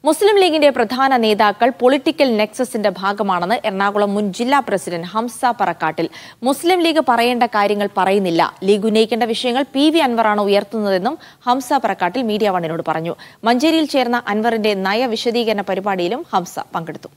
മുസ്ലിം ലീഗിന്റെ പ്രധാന നേതാക്കൾ പൊളിറ്റിക്കൽ നെക്സസിന്റെ ഭാഗമാണെന്ന് എറണാകുളം മുൻ ജില്ലാ പ്രസിഡന്റ് ഹംസ പറക്കാട്ടിൽ. മുസ്ലിം ലീഗ് പറയേണ്ട കാര്യങ്ങൾ പറയുന്നില്ല, ലീഗ് ഉന്നയിക്കേണ്ട വിഷയങ്ങൾ PV അൻവറാണ് ഉയർത്തുന്നതെന്നും ഹംസ പറക്കാട്ടിൽ മീഡിയ വണ്ണിനോട് പറഞ്ഞു. മഞ്ചേരിയിൽ ചേർന്ന അൻവറിന്റെ നയ വിശദീകരണ പരിപാടിയിലും ഹംസ പങ്കെടുത്തു.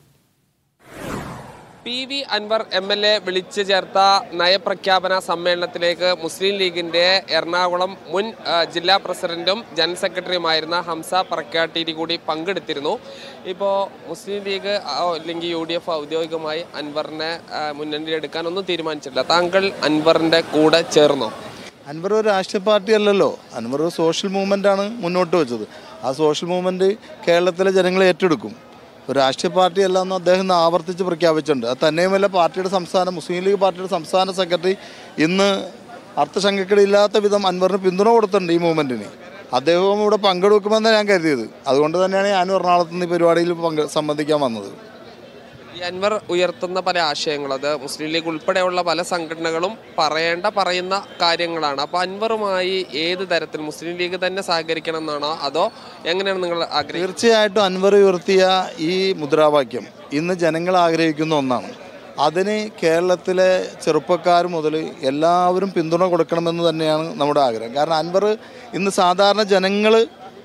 PV അൻവർ MLA വിളിച്ചു ചേർത്ത നയപ്രഖ്യാപന സമ്മേളനത്തിലേക്ക് മുസ്ലിം ലീഗിന്റെ എറണാകുളം മുൻ ജില്ലാ പ്രസിഡന്റും ജനറൽ സെക്രട്ടറിയുമായിരുന്ന ഹംസ പറക്കാട്ടിരി കൂടി പങ്കെടുത്തിരുന്നു. ഇപ്പോൾ മുസ്ലിം ലീഗ് അല്ലെങ്കിൽ UDF ഔദ്യോഗികമായി അൻവറിനെ മുന്നണിയിലെടുക്കാനൊന്നും തീരുമാനിച്ചിട്ടില്ല. താങ്കൾ അൻവറിന്റെ കൂടെ ചേർന്നോ? അൻവർ ഒരു രാഷ്ട്രീയ പാർട്ടി അല്ലല്ലോ, അൻവർ ഒരു സോഷ്യൽ മൂവ്മെൻ്റാണ് മുന്നോട്ട് വെച്ചത്. ആ സോഷ്യൽ മൂവ്മെൻറ്റ് കേരളത്തിലെ ജനങ്ങളെ ഏറ്റെടുക്കും. ഒരു രാഷ്ട്രീയ പാർട്ടി അല്ലെന്ന് അദ്ദേഹം ആവർത്തിച്ച് പ്രഖ്യാപിച്ചിട്ടുണ്ട്. അത് തന്നെയുമല്ല, മുസ്ലിം ലീഗ് പാർട്ടിയുടെ സംസ്ഥാന സെക്രട്ടറി ഇന്ന് അർത്ഥശങ്കക്കിടയില്ലാത്ത വിധം അൻവറിന് പിന്തുണ കൊടുത്തിട്ടുണ്ട് ഈ മൂവ്മെൻറ്റിന്. അദ്ദേഹവും ഇവിടെ പങ്കെടുക്കുമെന്നാണ് ഞാൻ കരുതിയത്. അതുകൊണ്ട് തന്നെയാണ് ഞാൻ എറണാകുളത്ത് നിന്ന് ഈ പരിപാടിയിൽ സംബന്ധിക്കാൻ വന്നത്. ഈ അൻവർ ഉയർത്തുന്ന പല ആശയങ്ങൾ, അത് മുസ്ലിം ലീഗ് ഉൾപ്പെടെയുള്ള പല സംഘടനകളും പറയുന്ന കാര്യങ്ങളാണ്. അപ്പോൾ അൻവറുമായി ഏത് തരത്തിൽ മുസ്ലിം ലീഗ് തന്നെ സഹകരിക്കണം എന്നാണോ, അതോ എങ്ങനെയാണ് നിങ്ങൾ ആഗ്രഹിക്കുന്നത്? തീർച്ചയായിട്ടും അൻവർ ഉയർത്തിയ ഈ മുദ്രാവാക്യം ഇന്ന് ജനങ്ങൾ ആഗ്രഹിക്കുന്ന ഒന്നാണ്. അതിന് കേരളത്തിലെ ചെറുപ്പക്കാർ മുതൽ എല്ലാവരും പിന്തുണ കൊടുക്കണമെന്ന് തന്നെയാണ് നമ്മുടെ ആഗ്രഹം. കാരണം അൻവർ ഇന്ന് സാധാരണ ജനങ്ങൾ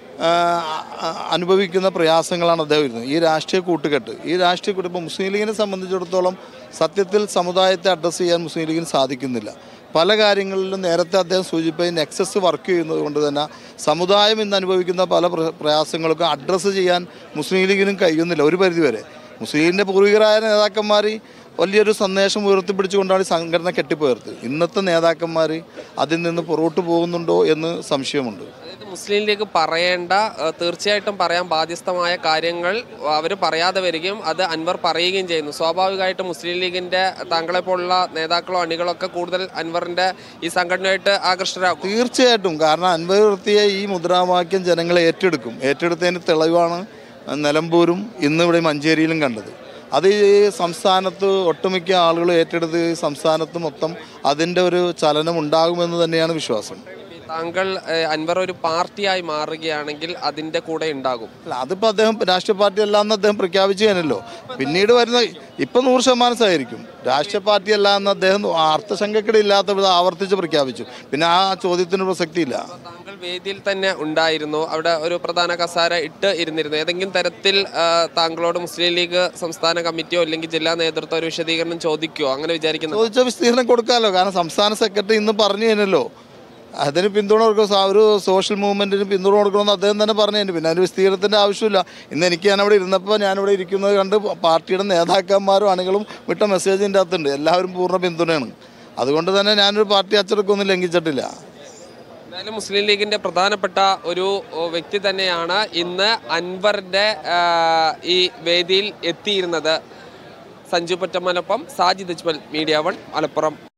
അനുഭവിക്കുന്ന പ്രയാസങ്ങളാണ് അദ്ദേഹം വരുന്നത്. ഈ രാഷ്ട്രീയ കൂട്ടുകെട്ട് ഇപ്പോൾ മുസ്ലിം ലീഗിനെ സംബന്ധിച്ചിടത്തോളം സത്യത്തിൽ സമുദായത്തെ അഡ്രസ്സ് ചെയ്യാൻ മുസ്ലിം ലീഗിന് സാധിക്കുന്നില്ല. പല കാര്യങ്ങളിലും നേരത്തെ അദ്ദേഹം സൂചിപ്പിച്ച നെക്സസ് വർക്ക് ചെയ്യുന്നത് കൊണ്ട് തന്നെ സമുദായം ഇന്ന് അനുഭവിക്കുന്ന പല പ്രയാസങ്ങൾക്കും അഡ്രസ്സ് ചെയ്യാൻ മുസ്ലിം ലീഗിനും കഴിയുന്നില്ല. ഒരു പരിധിവരെ മുസ്ലിം ലീഗിൻ്റെ പൂർവികരായ നേതാക്കന്മാർ വലിയൊരു സന്ദേശം ഉയർത്തിപ്പിടിച്ചുകൊണ്ടാണ് ഈ സംഘടന കെട്ടിപ്പുയർത്ത്. ഇന്നത്തെ നേതാക്കന്മാർ അതിൽ നിന്ന് പുറകോട്ട് പോകുന്നുണ്ടോ എന്ന് സംശയമുണ്ട്. മുസ്ലിം ലീഗ് തീർച്ചയായിട്ടും പറയാൻ ബാധ്യസ്ഥമായ കാര്യങ്ങൾ അവർ പറയാതെ വരികയും അത് അൻവർ പറയുകയും ചെയ്യുന്നു. സ്വാഭാവികമായിട്ടും മുസ്ലിം ലീഗിന്റെ താങ്കളെപ്പോലുള്ള നേതാക്കളോ അണികളൊക്കെ കൂടുതൽ അൻവറിന്റെ ഈ സംഘടനയായിട്ട് ആകർഷകരാകും. തീർച്ചയായിട്ടും. കാരണം അൻവർ ഉയർത്തിയ ഈ മുദ്രാവാക്യം ജനങ്ങളെ ഏറ്റെടുത്തതിന് തെളിവാണ് നിലമ്പൂരും ഇന്നിവിടെ മഞ്ചേരിയിലും കണ്ടത്. അത് ഈ സംസ്ഥാനത്ത് ഒട്ടുമിക്ക ആളുകൾ ഏറ്റെടുത്ത് സംസ്ഥാനത്ത് മൊത്തം അതിൻ്റെ ഒരു ചലനം ഉണ്ടാകുമെന്ന് തന്നെയാണ് വിശ്വാസം. താങ്കൾ അൻവർ ഒരു പാർട്ടിയായി മാറുകയാണെങ്കിൽ അതിൻ്റെ കൂടെ ഉണ്ടാകും? അല്ല, അതിപ്പോൾ അദ്ദേഹം രാഷ്ട്രീയ പാർട്ടി അല്ലാന്ന് അദ്ദേഹം പ്രഖ്യാപിച്ചു തന്നെയല്ലോ. പിന്നീട് വരുന്ന ഇപ്പം 100% ആയിരിക്കും. രാഷ്ട്രീയ പാർട്ടി അല്ല എന്ന് അദ്ദേഹം അർത്ഥശങ്കക്കിടയില്ലാത്ത വിധം ആവർത്തിച്ച് പ്രഖ്യാപിച്ചു. പിന്നെ ആ ചോദ്യത്തിന് പ്രസക്തിയില്ല. താങ്കൾ വേദിയിൽ തന്നെ ഉണ്ടായിരുന്നു, അവിടെ ഒരു പ്രധാന കസാര ഇരുന്നിരുന്നു. ഏതെങ്കിലും തരത്തിൽ താങ്കളോട് മുസ്ലിം ലീഗ് സംസ്ഥാന കമ്മിറ്റിയോ അല്ലെങ്കിൽ ജില്ലാ നേതൃത്വം ഒരു വിശദീകരണം ചോദിക്കുമോ? അങ്ങനെ വിചാരിക്കുന്നു? ചോദിച്ച വിശദീകരണം കൊടുക്കാമല്ലോ. കാരണം സംസ്ഥാന സെക്രട്ടറി ഇന്ന് പറഞ്ഞു തന്നെയല്ലോ, അതിന് പിന്തുണ കൊടുക്കും. ഒരു സോഷ്യൽ മൂവ്മെൻറ്റിന് പിന്തുണ കൊടുക്കണമെന്ന് അദ്ദേഹം തന്നെ പറഞ്ഞു തന്നെ. പിന്നെ അതിന് വിസ്തീർണത്തിൻ്റെ ആവശ്യമില്ല. ഇന്ന് എനിക്ക് ഞാനിവിടെ ഇരുന്നപ്പോൾ ഞാനിവിടെ ഇരിക്കുന്നത് കണ്ട് പാർട്ടിയുടെ നേതാക്കന്മാരും അണികളും വിട്ട മെസ്സേജിൻ്റെ അകത്തുണ്ട്. എല്ലാവരും പൂർണ്ണ പിന്തുണയാണ്. അതുകൊണ്ട് തന്നെ ഞാനൊരു പാർട്ടി അച്ചടക്കമൊന്നും ലംഘിച്ചിട്ടില്ല. എന്തായാലും മുസ്ലിം ലീഗിൻ്റെ പ്രധാനപ്പെട്ട ഒരു വ്യക്തി തന്നെയാണ് ഇന്ന് അൻവറിൻ്റെ ഈ വേദിയിൽ എത്തിയിരുന്നത്. സഞ്ജു പൊറ്റമ്മനൊപ്പം സാജിദ് അജ്മൽ, മീഡിയ 1, മലപ്പുറം.